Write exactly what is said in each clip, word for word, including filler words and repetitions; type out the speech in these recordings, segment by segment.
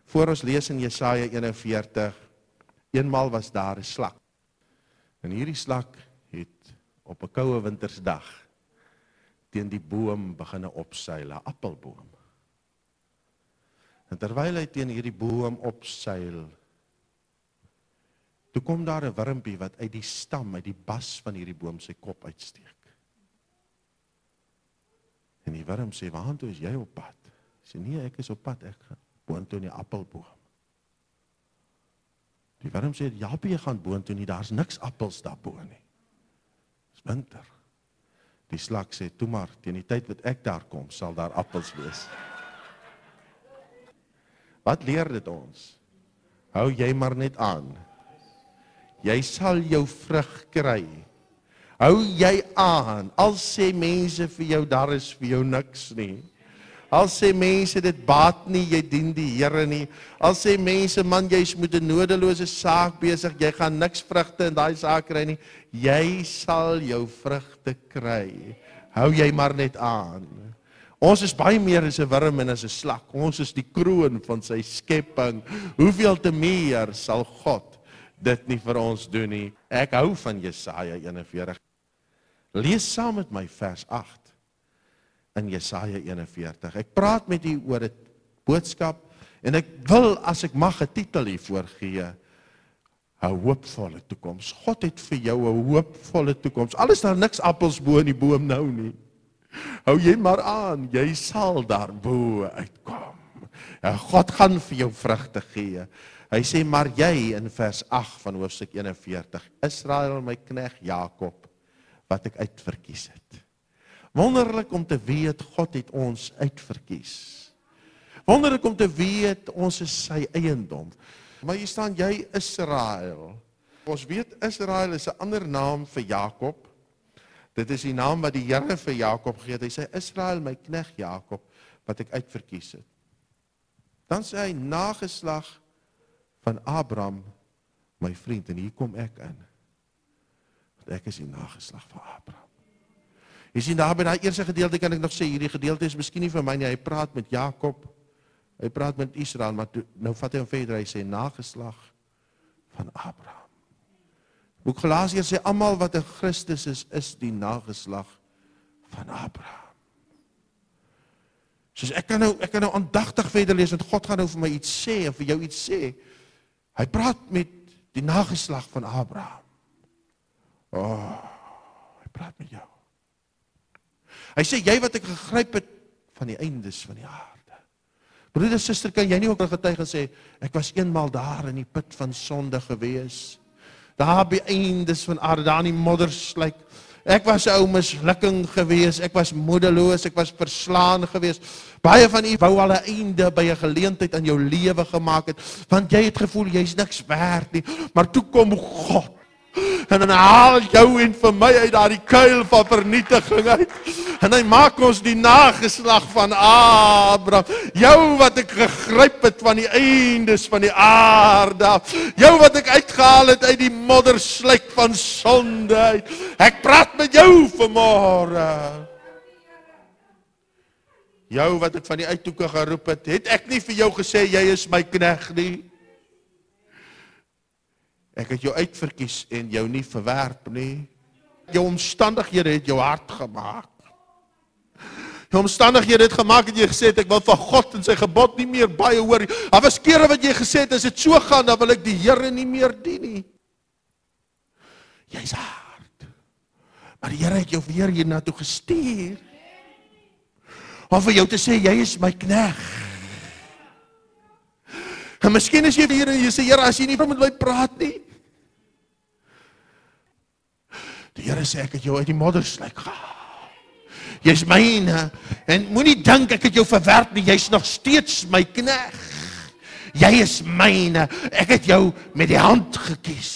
Voor ons lees in Jesaja eenenveertig, eenmaal was daar 'n slak. En hierdie slak het op 'n koue wintersdag teen die boom beginne opseil, 'n appelboom. En terwyl hy teen hierdie boom opseil, toe kom daar 'n wurmpie wat uit die stam, uit die bas van hierdie boom sy kop uitsteek. En die wurm sê, waartoe is jy op pad? Hy sê, nee, ek is op pad, ek gaan boontoe in die appelboom. Die wurm sê, Japie, jy gaan boontoe nie, daar's niks appels daarbo nie. Dis winter. Die slak sê, toe maar, teen die tyd wat ek daar kom, sal daar appels wees. Wat leer dit ons? Hou jy maar net aan. Jy sal jou vrug kry. Hou jy aan, al sê mense vir jou, daar is vir jou niks nie. Al sê mense, dit baat nie, jy dien die Here nie. Al sê mense, man, jy is met 'n nodelose saak besig, jy gaan niks vrugte in daai saak kry nie. Jy sal jou vrugte kry. Hou jy maar net aan. Ons is baie meer as 'n wurm en as 'n slak. Ons is die kroon van sy skepping. Hoeveel te meer sal God dit nie vir ons doen nie. Ek hou van Jesaja eenenveertig. Lees saam met my vers agt in Jesaja eenenveertig. Ek praat met u oor 'n boodskap en ek wil, as ek mag, 'n titel hiervoor gee. 'n Hoopvolle toekoms. God het vir jou 'n hoopvolle toekoms. Al is daar niks appels bo in die boom nou nie. Hou jy maar aan, jy sal daar bo uitkom. Ja, God gaan vir jou vrugte gee. Hy sê, maar jy in vers agt van hoofstuk eenenveertig, Israel, my knegt Jakob, wat ek uitverkies het. Wonderlik om te weet, God het ons uitverkies. Wonderlik om te weet, ons is sy eiendom. Maar hier staan, jy Israel. Ons weet, Israel is 'n ander naam vir Jakob. Dit is die naam wat die Here vir Jakob gegee het. Hy sê, Israel, my knegt Jakob, wat ek uitverkies het. Dan sê hy, nageslag van Abraham, my vriend, en hier kom ek in. Want ek is die nageslag van Abraham. Jy sien, daar by die eerste gedeelte kan ek nog sê, hierdie gedeelte is miskien nie vir my nie, hy praat met Jakob, hy praat met Israel, maar toe, nou vat hy hom verder, hy sê, nageslag van Abraham. Boek Galasiërs sê, almal wat in Christus is, is die nageslag van Abraham. Soos ek kan nou, ek kan nou aandagtig verder lees, want God gaan nou vir my iets sê, en vir jou iets sê. Hy praat met die nageslag van Abraham. Oh, hy praat met jou. Hy sê, jy wat ek gegryp het van die eindes van die aarde. Broeder, suster, kan jy nie ook getuig en sê, ek was eenmaal daar in die put van sonde gewees. Daar by eindes van aarde, daar in die moddersluik. Ek was 'n ou mislukking gewees, ek was moedeloos, ek was verslaan gewees. Baie van u wou al 'n einde by 'n geleentheid aan jou lewe gemaak het, want jy het gevoel jy's niks werd nie, maar toe kom God. En dan haal jou en vir my uit daardie kuil van vernietiging uit. En hy maak ons die nageslag van Abraham. Jou wat ek gegryp het van die eindes van die aarde. Jou wat ek uitgehaal het uit die moddersluik van sonde uit. Ek praat met jou vanmôre. Jou wat ek van die uithoeke geroep het, het ek nie vir jou gesê, jy is my knegt nie. Ek het jou uitverkies en jou nie verwerp nie. Jou omstandighede het jou hart gemaak. Jou omstandighede het gemaak en jy gesê het, ek wil van God en sy gebod nie meer baie hoor. Daar was kere wat jy gesê het, as dit so gaan, dan wil ek die Here nie meer dien nie. Jy's hard. Maar die Here het jou weer hier na toe gestuur. Om vir jou te sê, jy is my knegt. En miskien is jy hier en jy sê, Here, as jy nie met my praat nie. Die Here sê, ek het jou uit die moddersluik gehaal. Jy is myne, en moenie dink ek het jou verwerp nie, jy is nog steeds my knegt. Jy is myne, ek het jou met die hand gekies.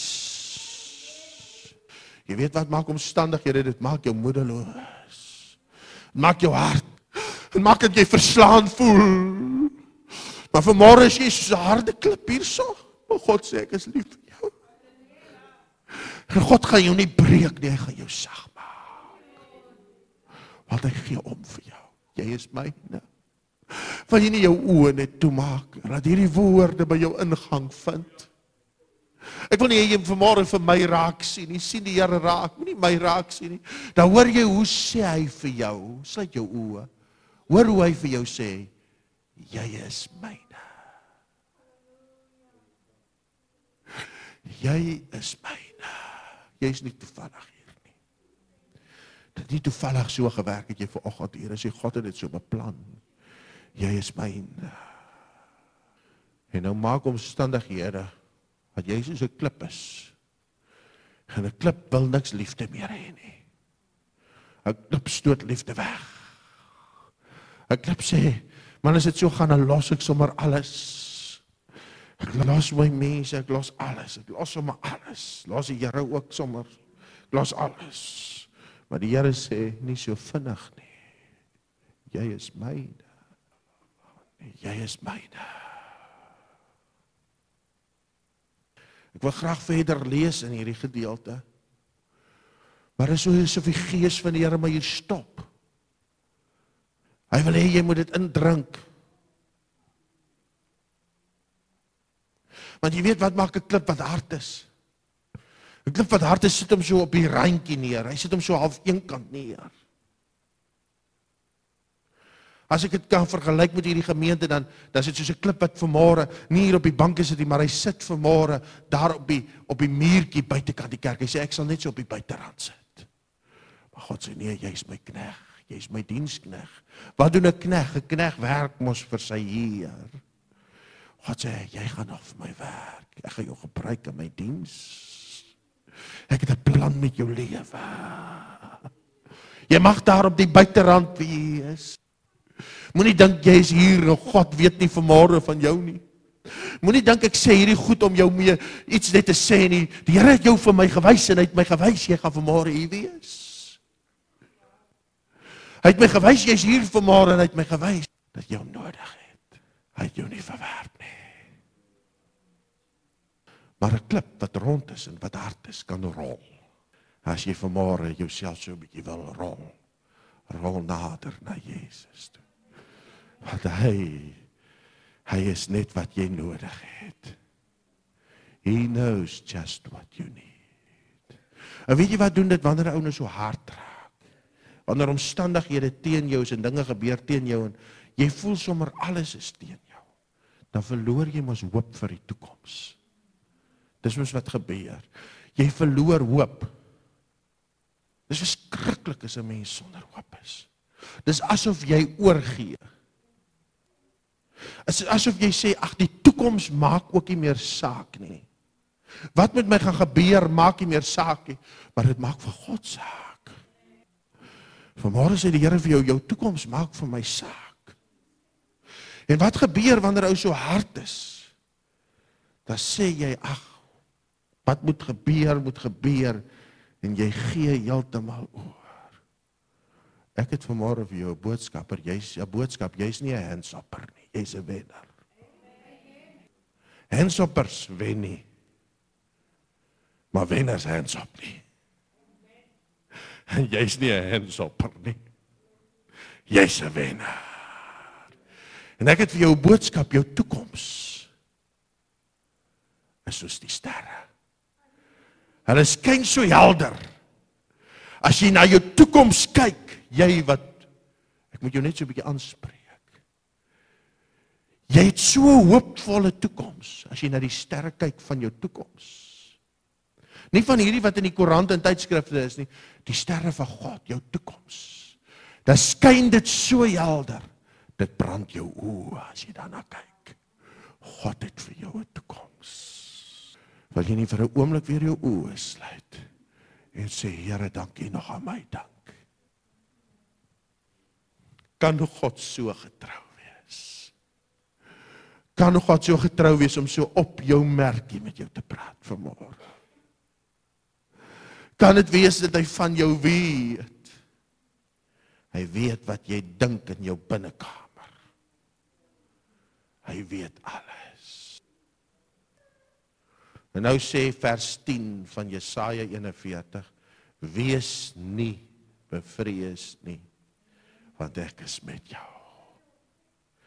Jy weet wat maak omstandighede, dit maak jou moedeloos. Dit maak jou hart, dit maak dat jy verslaan voel. Maar vanmôre is jy so harde klip hierso. Maar God sê, ek is lief vir jou. En God gaan jou nie breek nie, hy gaan jou sag maak. Want hy gee om vir jou. Jy is myne. Wil jy nie jou oë net toemaak, laat hierdie woorde by jou ingang vind. Ek wil nie hê jy vanmôre vir my raak sien nie, sien die Here raak, moenie my raak sien nie. Dan hoor jy hoe sê hy vir jou, sluit jou oë, hoor hoe hy vir jou sê, jy is myne. Jy is myne. Jy is nie toevallig hier nie. Dit nie toevallig so gewerk het jy vanoggend hier, as jy God het dit so beplan. Jy is myne. En nou maak omstandighede dat jy soos 'n klip is. En 'n klip wil niks liefde meer hê nie. 'n Klip stoot liefde weg. 'n Klip sê, man, as dit so gaan, dan los ek sommer alles. Ek los my mense, ek los alles. Ek los sommer alles. Los die Here ook sommer. Ek los alles. Maar die Here sê, nie so vinnig nie. Jy is myne. Jy is myne. Ek wil graag verder lees in hierdie gedeelte. Maar dit is so asof die Gees van die Here my hier stop. Hy wil hê jy moet dit indrink. Want jy weet wat maak 'n klip wat hard is? 'n Klip wat hard is, sit hom so op die randjie neer. Hy sit hom so half eenkant neer. As ek dit kan vergelyk met hierdie gemeente, dan, dan is dit soos 'n klip wat vanmôre nie hier op die banke sit nie, maar hy sit vanmôre daar op die, op die muurtjie buitekant die kerk. Hy sê, ek sal net so op die buiterand sit. Maar God sê, nee, jy is my knegg, jy is my diensknegg. Wat doen 'n knegg? 'n Knegg werk mos vir sy Heer. God sê, jy gaan nog vir my werk. Ek gaan jou gebruik in my diens. Ek het 'n plan met jou lewe. Jy mag daar op die buiterand wees. Moenie dink jy is hier en God weet nie vanmôre van jou nie. Moenie dink ek sê hierdie goed om jou mee iets net te sê nie. Die Here het jou vir my gewys en hy het my gewys jy gaan vanmôre hier wees. Hy het my gewys jy's hier vanmôre en hy het my gewys dat jy hom nodig het. Hy het jou nie verwerp nie. Maar 'n klip wat rond is en wat hard is, kan rol. As jy vanmôre jouself so 'n bietjie wil rol, rol nader na Jesus toe. Want hy, hy is net wat jy nodig het. He knows just what you need. En weet jy wat doen dit wanneer 'n ou nou so hard raak? Wanneer omstandighede teen jou is en dinge gebeur teen jou en jy voel sommer alles is teen jou, dan verloor jy mos hoop vir die toekoms. Dis mos wat gebeur. Jy verloor hoop. Dis verskriklik as 'n mens sonder hoop is. Dis asof jy oorgee. Is asof jy sê, ag, die toekoms maak ook nie meer saak nie. Wat met my gaan gebeur, maak nie meer saak nie, maar dit maak vir God saak. Vanmôre sê die Here vir jou, jou toekoms maak vir my saak. En wat gebeur wanneer ou so hard is? Dan sê jy, ag, wat moet gebeur, moet gebeur, en jy gee heeltemal oor. Ek het vanmôre vir jou 'n boodskapper, jy's 'n boodskap, jy's nie 'n handshopper nie, jy's 'n wenner. Handshoppers wen nie, maar wenners handshop nie. En jy's nie 'n handshopper nie, jy's 'n wenner. En ek het vir jou 'n boodskap, jou toekoms is soos die sterre. Hulle skyn so helder. As jy na jou toekoms kyk, jy wat, ek moet jou net so 'n bietjie aanspreek. Jy het so 'n hoopvolle toekoms, as jy na die sterre kyk van jou toekoms. Nie van hierdie wat in die koerante en tydskrifte is nie, die sterre van God, jou toekoms. Dan skyn dit so helder, dit brand jou oë as jy daarna kyk. God het vir jou 'n toekoms. Wil jy nie vir 'n oomblik weer jou oë sluit en sê, Here, dankie nog aan my dank. Kan God so getrou wees? Kan God so getrou wees om so op jou merkie met jou te praat vanmôre? Kan dit wees dat hy van jou weet? Hy weet wat jy dink in jou binnekamer. Hy weet alles. En nou sê vers tien van Jesaja eenenveertig, wees nie bevrees nie, want ek is met jou.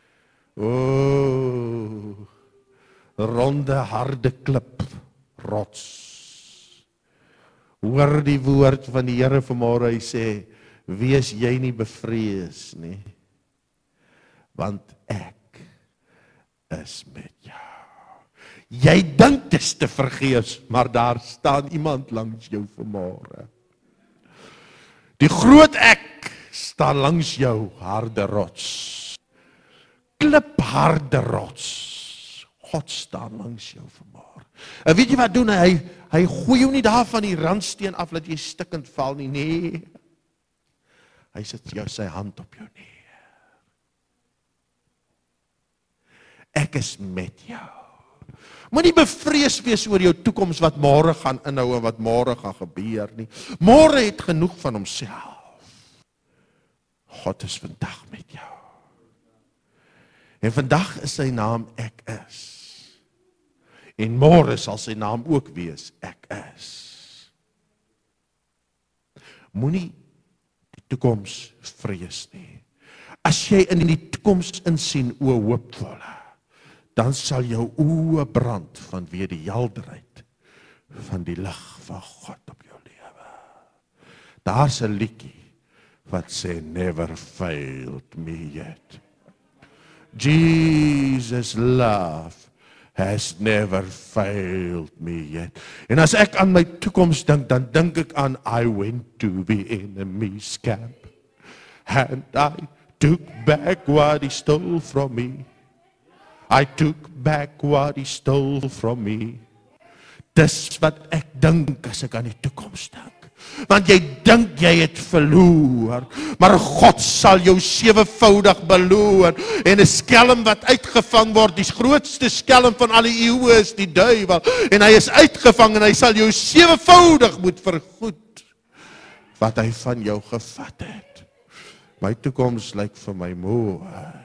O, ronde harde klip, rots. Hoor die woord van die Here vanmôre, hy sê, wees jy nie bevrees nie, want ek is met jou. Jy dink dit is te vergeefs, maar daar staan iemand langs jou vanmôre. Die groot ek staan langs jou, harde rots. Klipharde rots. God staan langs jou vanmôre. En weet jy wat doen hy? Hy gooi jou nie daar van die randsteen af dat jy stikkend val nie. Nee. Hy sit jou sy hand op jou neer. Ek is met jou. Moenie bevrees wees oor jou toekoms wat môre gaan inhou en wat môre gaan gebeur nie. Môre het genoeg van homself. God is vandag met jou. En vandag is sy naam ek is. En môre sal sy naam ook wees ek is. Moenie die toekoms vrees nie. As jy in die toekoms insien o hoopvolle, dan sal jou oë brand vanweë die helderheid van die lig van God op jou lewe. Daar's 'n liedjie wat sê never failed me yet. Jesus love has never failed me yet. En as ek aan my toekoms dink, dan dink ek aan I went to the enemy's camp and I took back what he stole from me. I took back what he stole from me. Dis wat ek dink as ek aan die toekoms dink. Want jy dink jy het verloor, maar God sal jou sewevoudig beloon. En 'n skelm wat uitgevang word, die grootste skelm van alle eeue is die duiwel. En hy is uitgevang en hy sal jou sewevoudig moet vergoed wat hy van jou gevat het. My toekoms lyk vir my mooi.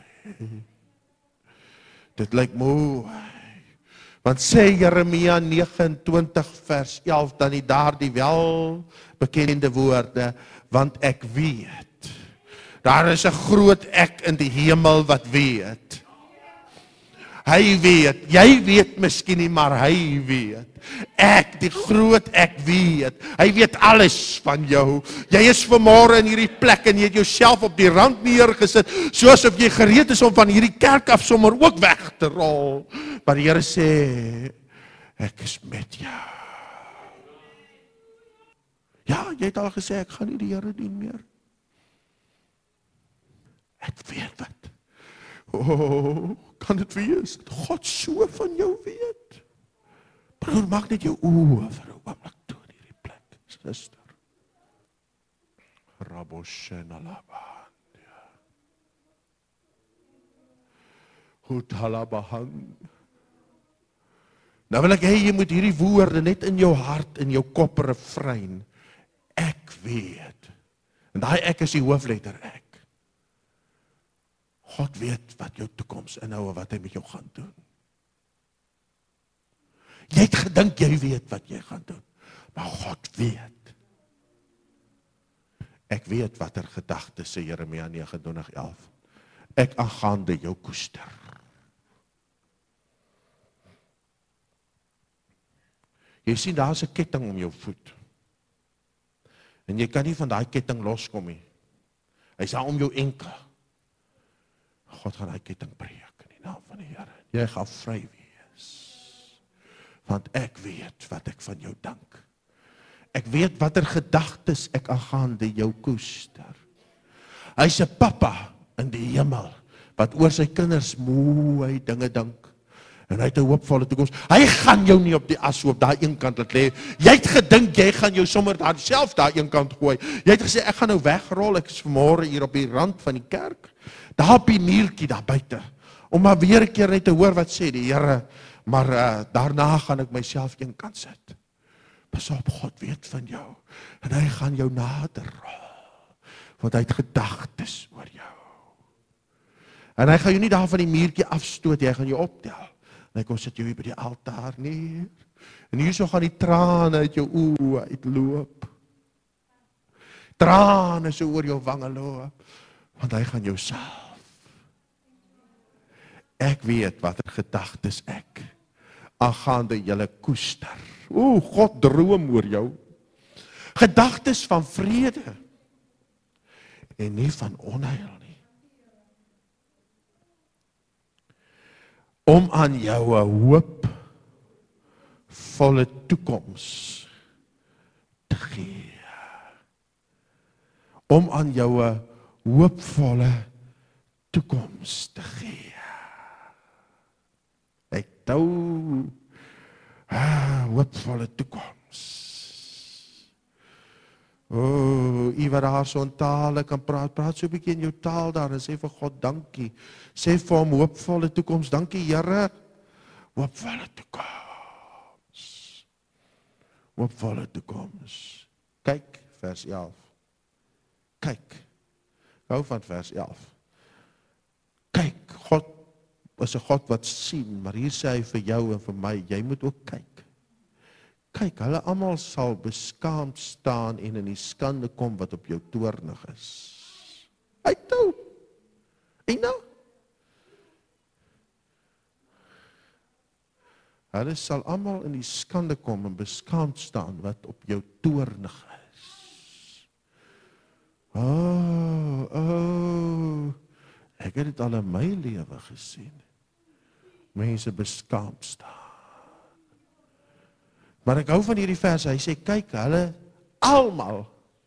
Dit lyk mooi. Want sê Jeremia nege en twintig vers elf dan die daardie wel bekende woorde, want ek weet, daar is 'n groot ek in die hemel wat weet. Hy weet, jy weet miskien nie, maar hy weet. Ek, die groot ek weet. Hy weet alles van jou. Jy is vanmôre in hierdie plek en jy het jouself op die rand neergesit, soos of jy gereed is om van hierdie kerk af sommer ook weg te rol. Maar die Here sê, ek is met jou. Ja, jy het al gesê, ek gaan nie die Here dien meer. Ek weet wat. Oh, kan dit wees dat God so van jou weet? Broer, maak net jou oë vir 'n oomblik toe in hierdie plek, suster. Raboshenalaba. Hutalabahan. Nou wil ek hê jy moet hierdie woorde net in jou hart, in jou kop refrein. Ek weet. En daai ek is die hoofletter ek. God weet wat jou toekoms inhou en wat hy met jou gaan doen. Jy het gedink jy weet wat jy gaan doen, maar God weet. Ek weet watter gedagtes sê Jeremia negenentwintig elf. Ek aangaande jou koester. Jy sien daar's 'n ketting om jou voet. En jy kan nie van daai ketting loskom nie. Hy's daar om jou enkel. God gaan daai ketting breek in die naam van die Here. Jy gaan vry wees. Want ek weet wat ek van jou dink. Ek weet watter gedagtes ek aangaande jou koester. Hy's 'n pappa in die hemel wat oor sy kinders mooi dinge dink. En hy het 'n hoopvolle toekoms. Hy gaan jou nie op die ashoop daai een kant laat lê. Jy het gedink jy gaan jou sommer daar self daai een kant gooi. Jy het gesê ek gaan nou wegrol. Ek is vanmôre hier op die rand van die kerk. Daar op die muurtjie daar buite. Om maar weer 'n keer net te hoor wat sê die Here, maar uh, daarna gaan ek myself een kant sit. Pas op, God weet van jou. En hy gaan jou nader rol. Want hy het gedagtes oor jou. En hy gaan jou nie daar van die muurtjie afstoot, hy gaan jou optel. En hy kom sit jou hier by die altaar neer. En hierso gaan die trane uit jou oë uitloop. Trane so oor jou wange loop. Want hy gaan jou salf. Ek weet watter gedagtes ek aangaande julle koester. O, God droom oor jou. Gedagtes van vrede en nie van onheil nie. Om aan jou 'n hoopvolle toekoms te gee. Om aan jou 'n hoopvolle toekoms te gee. Ek tou ah, hoopvolle toekoms. O, oh, u wat daar so in tale kan praat, praat so 'n bietjie in jou taal daar en sê vir God dankie. Sê vir hom hoopvolle toekoms, dankie Here. Hoopvolle toekoms. Hoopvolle toekoms. Kyk, vers elf. Kyk. Hou van vers elf. Kyk, God is 'n God wat sien, maar hier sê hy vir jou en vir my, jy moet ook kyk. Kyk, hulle almal sal beskaamd staan en in die skande kom wat op jou toornig is. Uit toe. En nou? Hulle sal almal in die skande kom en beskaamd staan wat op jou toornig is. Oh, oh. Ek het dit al in my lewe gesien. Mense beskaamd staan. Maar ek hou van hierdie vers, hy sê, kyk, hulle almal,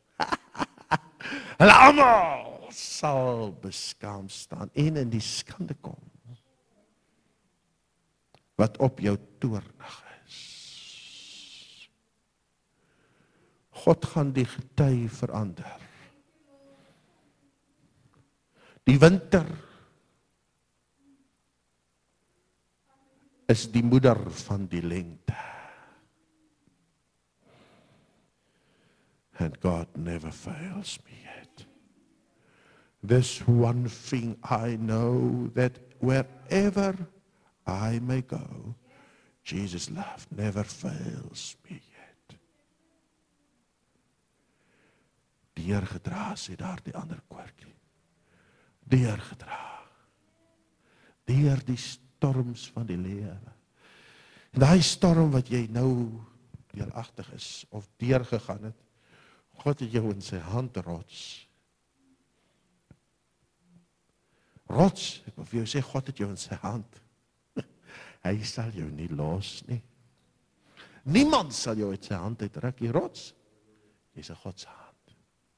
hulle almal sal beskaamd staan en in die skande kom, wat op jou toornig is. God gaan die gety verander. Die winter is die moeder van die lente. And God never fails me yet. This one thing I know, that wherever I may go, Jesus' love never fails me yet. Deurgedra, sê daar die ander koortjie. Deurgedra. Deur die storms van die lewe. En daai storm wat jy nou deuragtig is, of deurgegaan het, God het jou in sy hand rots. Rots, ek wil vir jou sê, God het jou in sy hand. Hy sal jou nie los nie. Niemand sal jou uit sy hand uitruk, die rots. Jy is in God se hand.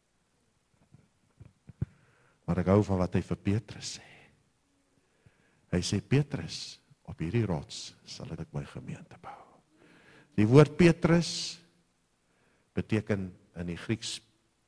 Maar ek hou van wat hy vir Petrus sê. Hy sê, Petrus, op hierdie rots sal ek my gemeente bou. Die woord Petrus beteken in die Grieks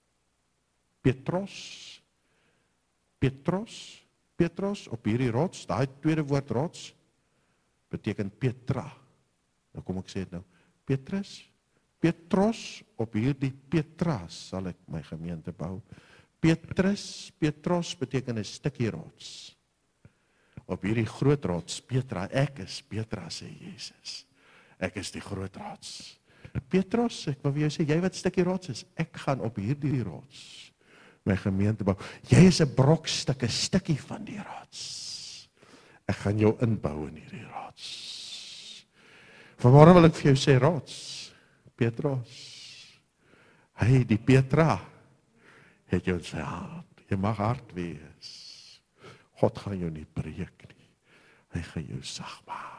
Petros, Petros, Petros, op hierdie rots, daai tweede woord rots, beteken Petra. Nou kom ek sê het nou, Petrus, Petros, op hierdie Petra sal ek my gemeente bou. Petrus, Petros beteken 'n stukkie rots. Op hierdie groot rots, Petra, ek is Petra, sê Jesus. Ek is die groot rots. Petrus, ek wil vir jou sê, jy wat stukkie rots is, ek gaan op hierdie rots my gemeente bou. Jy is 'n brokstuk, 'n stukkie van die rots. Ek gaan jou inbou in hierdie rots. Vanmôre wil ek vir jou sê, rots, Petrus, hy, die Petra, het jou in sy hand. Jy mag hard wees. God gaan jou nie breek nie. Hy gaan jou sag maak.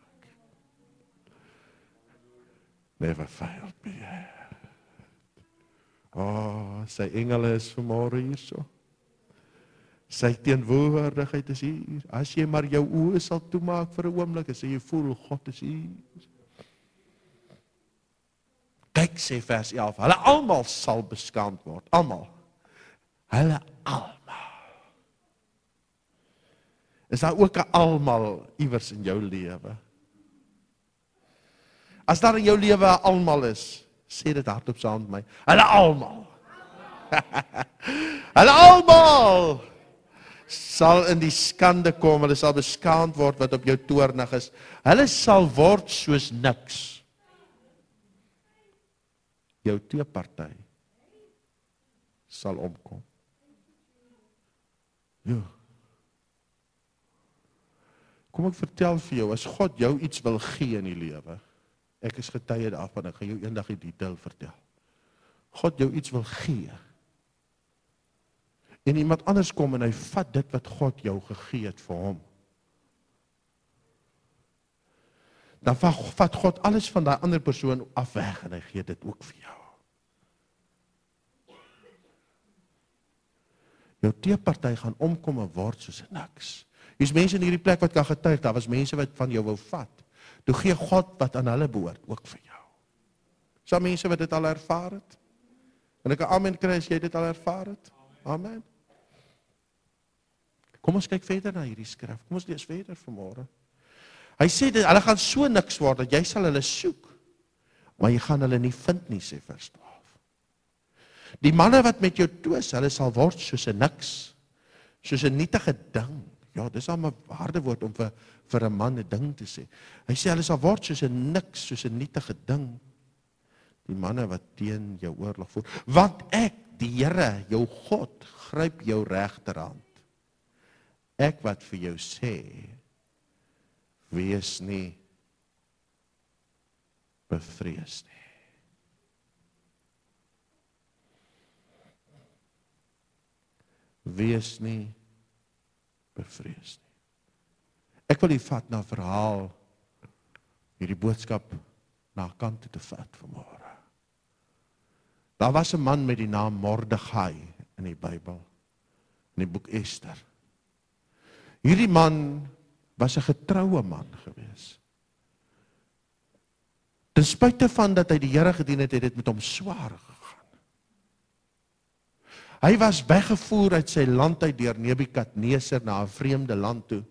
Never failed me yet. Oh, sy engele is vanmôre hier so. Sy teenwoordigheid is hier. As jy maar jou oë sal toemaak vir 'n oomblik, as jy voel God is hier. Kyk, sê vers elf, hulle almal sal beskaamd word, almal. Hulle almal. Is daar ook 'n almal iewers in jou lewe? As daar in jou lewe almal is, sê dit hardop saam met my. Hulle almal. Hulle almal sal in die skande kom, hulle sal beskaamd word wat op jou toornig is. Hulle sal word soos niks. Jou teeparty sal omkom. Ja. Kom ek vertel vir jou, as God jou iets wil gee in die lewe, ek is getuie daarvan, ek gaan jou eendag die detail vertel. God jou iets wil gee. En iemand anders kom en hy vat dit wat God jou gegee het vir hom. Dan vat God alles van daai ander persoon af weg en hy gee dit ook vir jou. Jou teeparty gaan omkom en word soos niks. Hier's mense in hierdie plek wat kan getuig, daar was mense wat van jou wou vat. Toe gee God wat aan hulle behoort, ook vir jou. Is mense wat dit al ervaar het? En ek 'n amen kry as jy dit al ervaar het? Amen. Kom ons kyk verder na hierdie skrif. Kom ons lees verder vanmôre. Hy sê dat hulle gaan so niks word dat jy sal hulle soek, maar jy gaan hulle nie vind nie, sê vers twaalf. Die manne wat met jou twis, hulle sal word soos 'n niks, soos 'n nietige ding. Ja, dis al 'n harde woord om vir vir 'n man 'n ding te sê. Hy sê hulle sal word soos 'n niks, soos 'n nietige ding. Die manne wat teen jou oorlog voer, want ek, die Here, jou God, gryp jou regterhand. Ek wat vir jou sê, wees nie bevrees nie. Wees nie bevrees nie. Ek wil u vat na 'n verhaal, hierdie boodskap na 'n kant toe te vat vanmôre. Daar was 'n man met die naam Mordegai in die Bybel, in die boek Ester. Hierdie man was 'n getroue man gewees. Ten spyte van dat hy die Here gedien het, het dit met hom swaar gegaan. Hy was weggevoer uit sy land uit deur Nebukadneser na 'n vreemde land toe.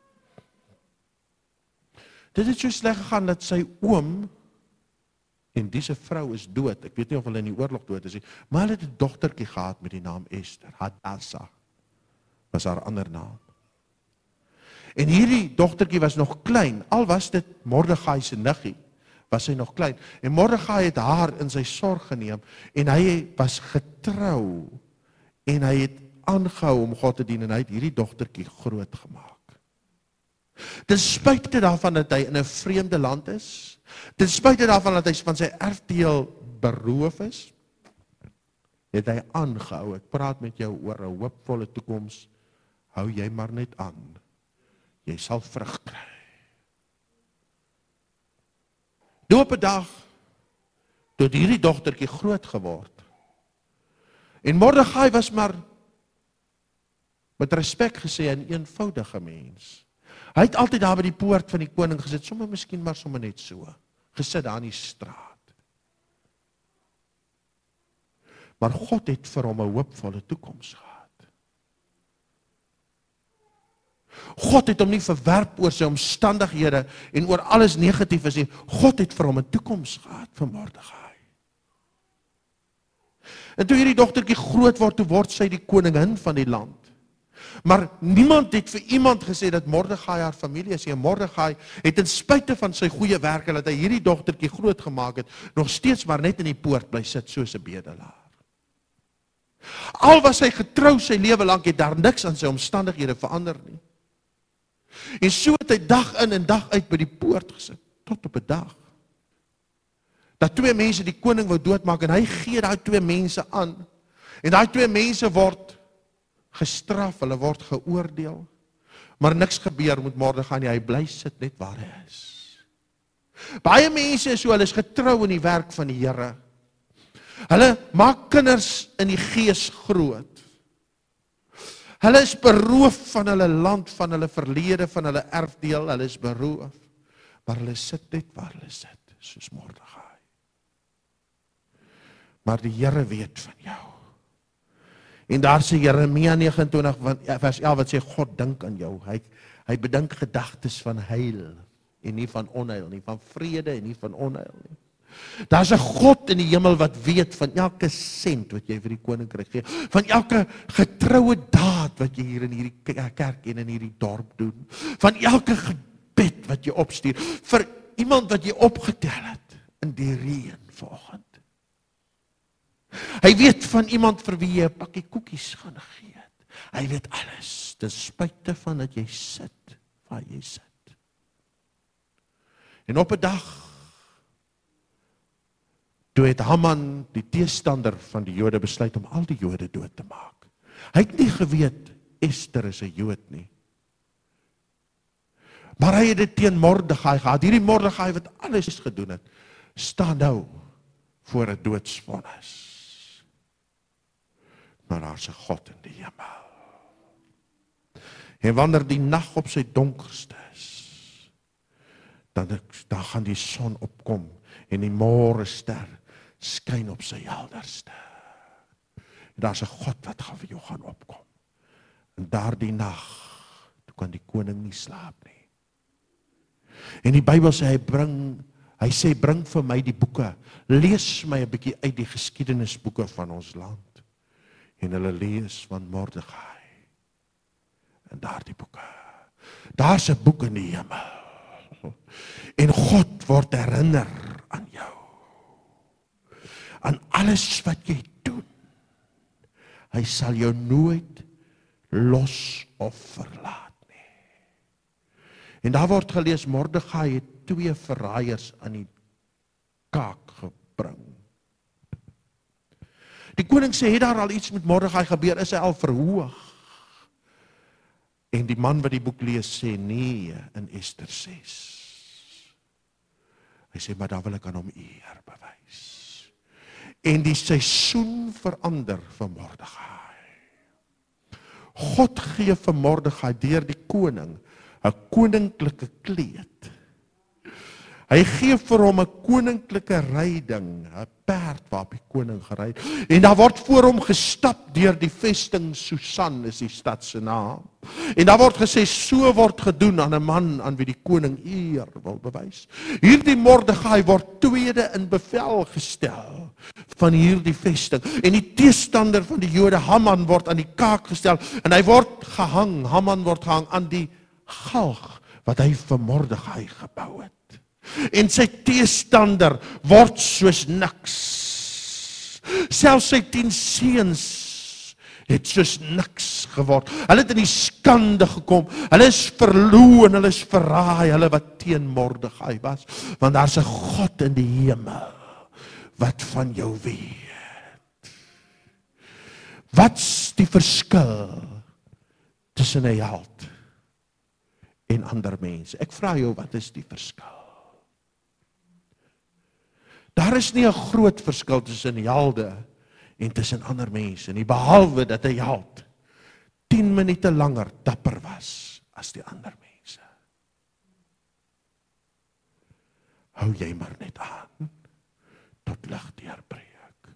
Dit het so sleg gegaan dat sy oom, en diese vrou is dood, ek weet nie of hulle in die oorlog dood is nie, maar hulle het 'n dogtertjie gehad met die naam Ester, Hadassah, was haar ander naam. En hierdie dogtertjie was nog klein, al was dit Mordegai se niggie, was sy nog klein. En Mordegai het haar in sy sorg geneem, en hy was getrou, en hy het aangehou om God te dien, en hy het hierdie dogtertjie groot gemaak. Ten spyte daarvan dat hy in 'n vreemde land is, ten spyte daarvan dat hy van sy erfdeel beroof is, het hy aangehou. Ek praat met jou oor 'n hoopvolle toekoms. Hou jy maar net aan. Jy sal vrug kry. Toe op 'n dag, toe het hierdie dogtertjie groot geword. En Mordegai was maar met respek gesê 'n eenvoudige mens. Hy het altyd daar by die poort van die koning gesit, sommer miskien maar sommer net so, gesit daar in die straat. Maar God het vir hom 'n hoopvolle toekoms gehad. God het hom nie verwerp oor sy omstandighede en oor alles negatief is nie. God het vir hom 'n toekoms gehad vir Mordegai. En toe hierdie dogtertjie groot word, toe word sy die koningin van die land. Maar niemand het vir iemand gesê dat Mordegai haar familie is. En Mordegai het ten spyte van sy goeie werke, dat hy hierdie dogtertjie groot gemaak het, nog steeds maar net in die poort bly sit soos 'n bedelaar. Al was hy getrou sy lewe lank, het daar niks aan sy omstandighede verander nie. En so het hy dag in en dag uit by die poort gesit, tot op 'n dag, dat twee mense die koning wou doodmaak, en hy gee daai twee mense aan, en daai twee mense word gestraf, hulle word geoordeel, maar niks gebeur met Mordegai nie, hy bly sit net waar hy is. Baie mense is so, hulle is getrou in die werk van die Here. Hulle maak kinders in die gees groot. Hulle is beroof van hulle land, van hulle verlede, van hulle erfdeel, hulle is beroof. Maar hulle sit net waar hulle sit, soos Mordegai. Maar die Here weet van jou. En daar sê Jeremia nege en twintig vers elf, wat sê God dink aan jou. Hy, hy bedink gedagtes van heil, en nie van onheil nie, van vrede en nie van onheil nie. Daar is 'n God in die hemel wat weet van elke sent wat jy vir die koninkryk gee, van elke getroue daad wat jy hier in hierdie kerk en in hierdie dorp doen, van elke gebed wat jy opstuur, vir iemand wat jy opgetel het in die reën vanoggend. Hy weet van iemand vir wie jy 'n pakkie koekies gaan gee het. Hy weet alles, ten spyte van dat jy sit waar jy sit. En op 'n dag, toe het Haman, die teestander van die Jode, besluit om al die Jode dood te maak. Hy het nie geweet, Ester is 'n Jood nie. Maar hy het dit teen Mordegai gehad. Hierdie Mordegai wat alles gedoen het, staan nou voor 'n doodsvonnis. Maar daar's 'n God in die hemel. En wanneer die nag op sy donkerste is, dan, dan gaan die son opkom en die môrester skyn op sy helderste. En daar's 'n God wat gaan vir jou gaan opkom. En daardie nag, toe kan die koning nie slaap nie. En die Bybel sê, hy bring, hy sê, bring vir my die boeke, lees my 'n bietjie uit die geskiedenisboeke van ons land. En hulle lees van Mordegai. En daardie boeke, daar's 'n boek in die hemel. En God word herinner aan jou. Aan alles wat jy doen. Hy sal jou nooit los of verlaat nie. En daar word gelees, Mordegai het twee verraaiers aan die kaak gebring. Die koning sê, het daar al iets met Mordegai gebeur, is hy al verhoog? En die man wat die boek lees sê, nee, in Ester ses. Hy sê, maar daar wil ek aan hom eer bewys. En die seisoen verander vir Mordegai. God gee vir Mordegai deur die koning 'n koninklike kleed. Hy gee vir hom 'n koninklike ryding, 'n perd waarop die koning gery het. En daar word voor hom gestap deur die vesting Susan, is die stad se naam. En daar word gesê, so word gedoen aan 'n man aan wie die koning eer wil bewys. Hierdie Mordegai word tweede in bevel gestel van hierdie vesting. En die teestander van die Jode, Haman, word aan die kaak gestel. En hy word gehang, Haman word gehang aan die galg wat hy vir Mordegai gebou het. En sy teestander word soos niks. Selfs sy tien seuns het soos niks geword. Hulle het in die skande gekom. Hulle is verloon, hulle is verraai, hulle wat teen Mordegai was. Want daar's 'n God in die hemel wat van jou weet. Wat's die verskil tussen 'n held en ander mense? Ek vra jou, wat is die verskil? Daar is nie 'n groot verskil tussen helde en tussen ander mense nie, behalwe dat 'n held tien minute langer dapper was as die ander mense. Hou jy maar net aan tot lig deurbreek.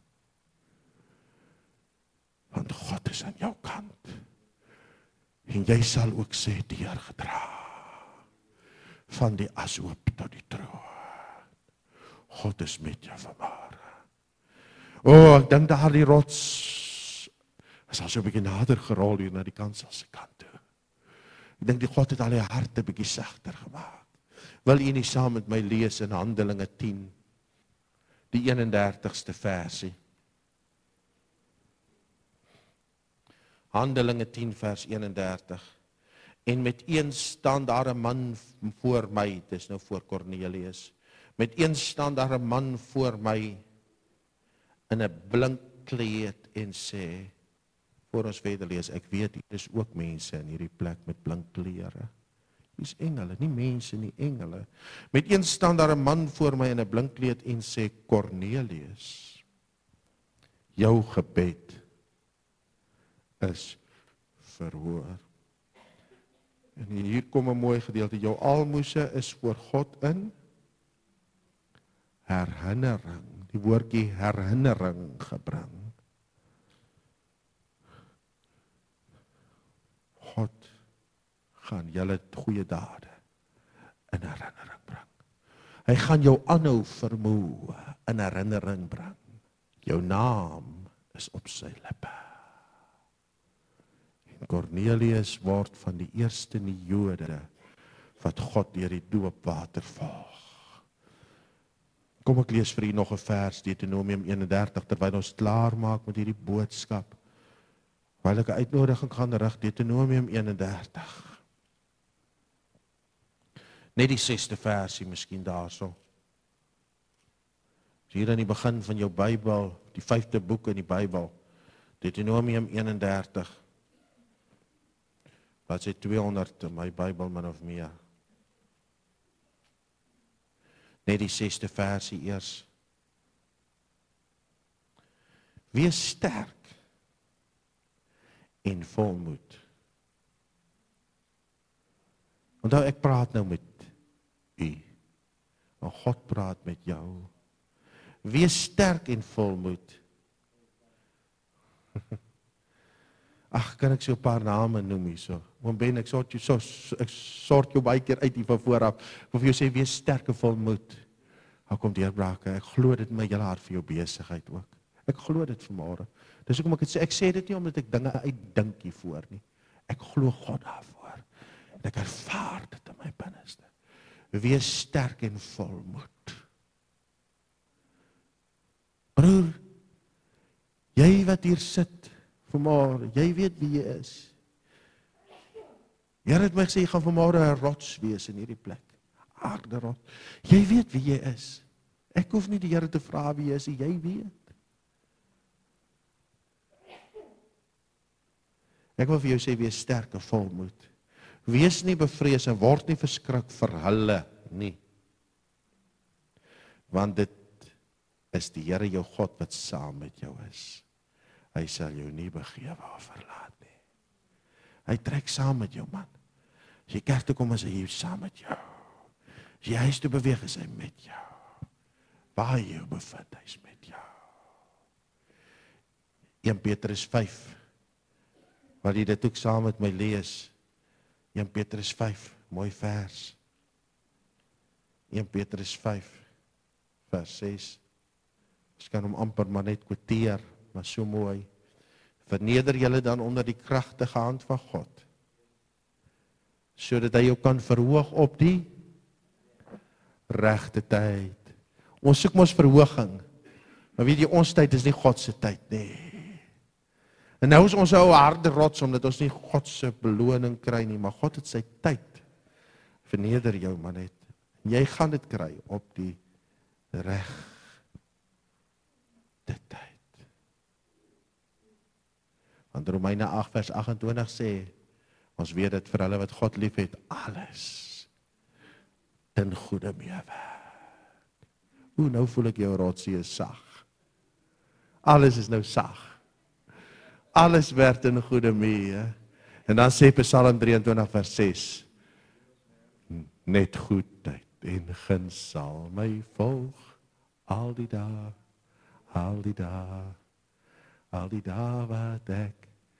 Want God is aan jou kant. En jy sal ook sê, deurgedra van die asoop tot die troon. God is met jou vanmôre. O, oh, ek dink daar die rots is al so 'n bietjie nader gerol hier na die kansel se kant toe. Ek dink die God het al die harte bietjie sagter gemaak. Wil u nie saam met my lees in Handelinge tien, die eenendertigste versie? Handelinge tien vers eenendertig. En met een staan daar 'n man voor my, dit is nou voor Kornelius. Met een staan daar 'n man voor my in 'n blink kleed en sê, voor ons verder lees, ek weet, hier is ook mense in hierdie plek met blink klere. Dis engele, nie mense nie, engele. Met een staan daar 'n man voor my in 'n blink kleed en sê, Kornelius, jou gebed is verhoor. En hier kom 'n mooi gedeelte, jou almoses is voor God in herinnering, die woordjie herinnering gebring. God gaan julle goeie dade in herinnering bring. Hy gaan jou aanhou vermoë in herinnering bring. Jou naam is op sy lippe. En Kornelius word van die eerste in die Jode wat God deur die doopwater volg. Kom ek lees vir u nog 'n vers, Deuteronomium eenendertig, terwyl ons klaar maak met hierdie boodskap. Terwyl ek 'n uitnodiging gaan rig, Deuteronomium eenendertig. Net die sesde versie miskien daarso. Hier in die begin van jou Bybel, die vyfde boek in die Bybel, Deuteronomium eenendertig, wat sê tweehonderd in my Bybel min of meer. Net die sesde versie eers. Wees sterk en volmoed. Onthou, ek praat nou met u, en God praat met jou. Wees sterk en volmoed. Ag, kan ek so 'n paar name noem hier so? Oom Ben, ek sort jou so, ek sort jou baie keer uit hier van vooraf. Ek wil vir jou sê, wees sterk en volmoed. Hou kom deurbrake. Ek glo dit in my hele hart vir jou besigheid ook. Ek glo dit vanmôre. Dis hoekom ek dit sê. Ek sê dit nie omdat ek dinge uitdink hiervoor nie. Ek glo God daarvoor. En ek ervaar dit in my binneste. Wees sterk en volmoed. Broer, jy wat hier sit vanmôre, jy weet wie jy is. Here het my gesê, jy gaan vanmôre 'n rots wees in hierdie plek. Harde rots. Jy weet wie jy is. Ek hoef nie die Here te vra wie jy is, jy weet. Ek wil vir jou sê, wees sterk en volmoed. Wees nie bevrees en word nie verskrik vir hulle nie. Want dit is die Here jou God wat saam met jou is. Hy sal jou nie begewe of verlaat nie. Hy trek saam met jou, man. As jy kerk toe kom, is hy hier saam met jou. As jy huis toe beweeg, is hy met jou. Waar jy jou bevind, hy is met jou. Eerste Petrus vyf, wat jy dit ook saam met my lees. Eerste Petrus vyf, mooi vers. Eerste Petrus vyf, vers ses. Ons kan hom amper maar net kwoteer, maar so mooi. Verneder julle dan onder die kragtige hand van God, sodat hy jou kan verhoog op die regte tyd. Ons soek mos verhoging, maar weet jy, ons tyd is nie God se tyd nie. En nou is ons ou harde rots, omdat ons nie God se beloning kry nie, maar God het sy tyd. Verneder jou maar net. Jy gaan dit kry op die regte tyd. Want Romeine agt vers agt-en-twintig sê, ons weet dit vir hulle wat God lief het, alles ten goeie meewerk. Hoe nou voel ek jou rotsie is sag. Alles is nou sag. Alles werk ten goeie mee. En dan sê Psalm drieëntwintig vers ses, net goedheid en guns sal my volg al die dae, al die dae, al die dae wat ek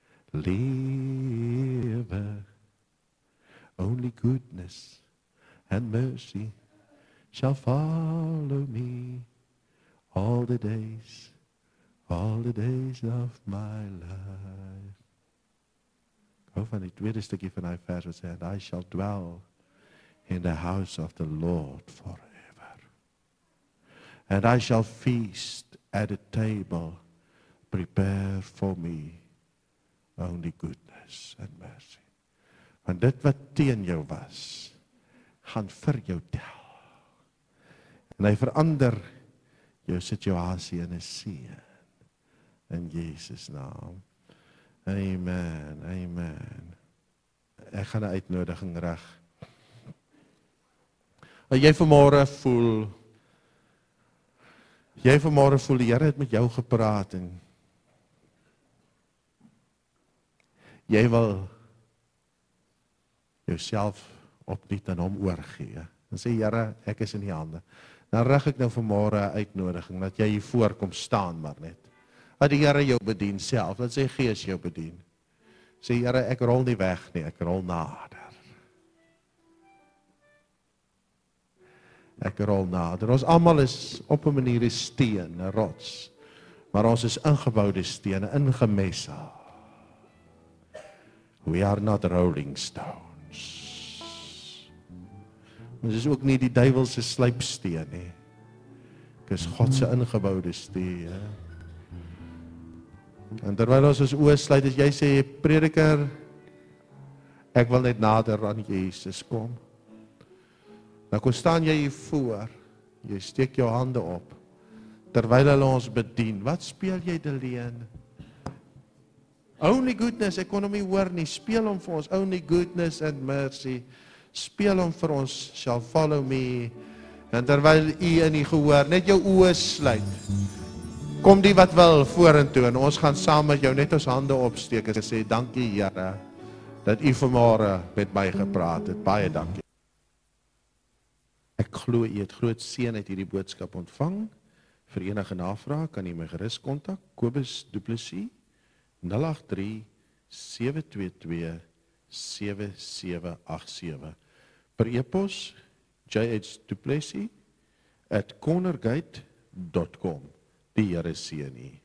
lewe. Only goodness and mercy shall follow me all the days, all the days of my life. Ek hou van die tweede stukkie van die vers wat sê, and I shall dwell in the house of the Lord forever. And I shall feast at a table prepare for me only goodness and mercy. Want dit wat teen jou was, gaan vir jou tel. En hy verander jou situasie in 'n seën. In Jesus naam. Amen, amen. Ek gaan 'n uitnodiging reg. As jy vanmôre voel, jy vanmôre voel die Here het met jou gepraat en jy wil jouself opnuut aan hom oorgee. En sê, Here, ek is in die hande. Dan rig ek nou vanmôre 'n uitnodiging dat jy hier voorkom staan maar net. Dat die Here jou bedien self, dat sy Gees jou bedien. Sê, Here, ek rol nie weg nie, ek rol nader. Ek rol nader. Ons almal is op 'n manier 'n steen, 'n rots. Maar ons is ingeboude stene, ingemessel. We are not rolling stones. Ons is ook nie die duiwel se slypsteen nie. Ek is God se ingeboude steen. En terwyl ons ons oë sluit, as jy sê, prediker, ek wil net nader aan Jesus kom. Nou kom staan jy hier voor, jy steek jou hande op, terwyl hulle ons bedien. Wat speel jy, Deleen? Only goodness, ek kon hom nie hoor nie, speel hom vir ons, only goodness and mercy, speel hom vir ons, shall follow me, en terwyl u in die gehoor, net jou oë sluit, kom die wat wil vorentoe, en ons gaan saam met jou net ons hande opsteek, en sê, dankie Here, dat u vanmôre met my gepraat het, baie dankie. Ek glo u het groot seën uit hierdie boodskap ontvang. Vir enige navraag kan u my gerus kontak, Kobus Du Plessis, nul agt drie sewe twee twee sewe sewe agt sewe. Per e-pos j h du plessis at cornergate dot com. Die Here seën u.